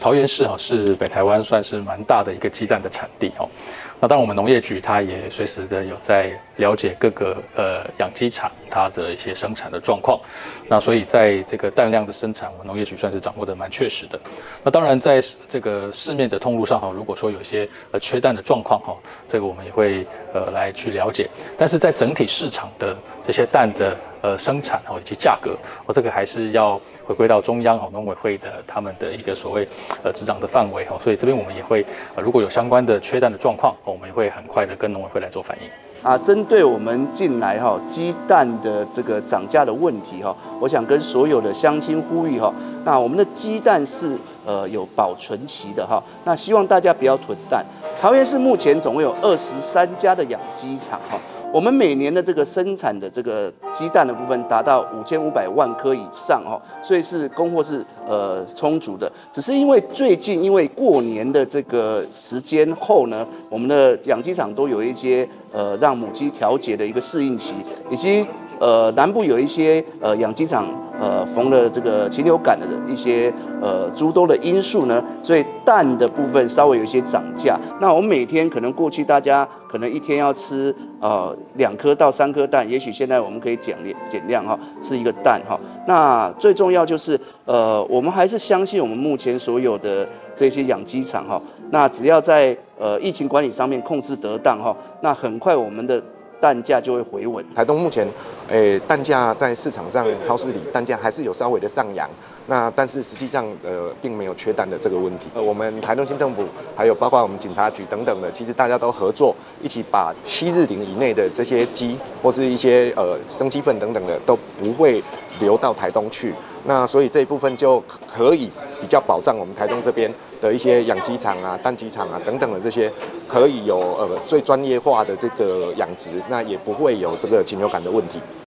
桃园市是北台湾算是蛮大的一个鸡蛋的产地那当然我们农业局它也随时的有在了解各个养鸡场它的一些生产的状况，那所以在这个蛋量的生产，我们农业局算是掌握的蛮确实的。那当然在这个市面的通路上如果说有一些缺蛋的状况这个我们也会来去了解，但是在整体市场的这些蛋的生产以及价格，这个还是要回归到中央农委会的他们的一个所谓执掌的范围所以这边我们也会如果有相关的缺蛋的状况，我们也会很快的跟农委会来做反应。 针对我们近来鸡蛋的这个涨价的问题我想跟所有的乡亲呼吁那我们的鸡蛋是有保存期的那希望大家不要囤蛋。桃园市目前总共有23家的养鸡场我们每年的这个生产的这个鸡蛋的部分达到5500万颗以上所以是供货是充足的。只是因为最近因为过年的这个时间后呢，我们的养鸡场都有一些让母鸡调节的一个适应期，以及南部有一些养鸡场逢了这个禽流感的一些诸多的因素呢，所以蛋的部分稍微有一些涨价。那我们每天可能过去大家可能一天要吃2颗到3颗蛋，也许现在我们可以减量吃1个蛋那最重要就是我们还是相信我们目前所有的这些养鸡场那只要在疫情管理上面控制得当那很快我们的蛋价就会回稳。 台东目前，蛋价在市场上、超市里蛋价还是有稍微的上扬，但是实际上，并没有缺蛋的这个问题。我们台东县政府，还有包括我们警察局等等的，其实大家都合作，一起把7日龄以内的这些鸡或是一些生鸡粪等等的都不会流到台东去。那所以这一部分就可以比较保障我们台东这边的一些养鸡场啊、蛋鸡场啊等等的这些，可以有最专业化的这个养殖，那也不会有这个禽流感的问题。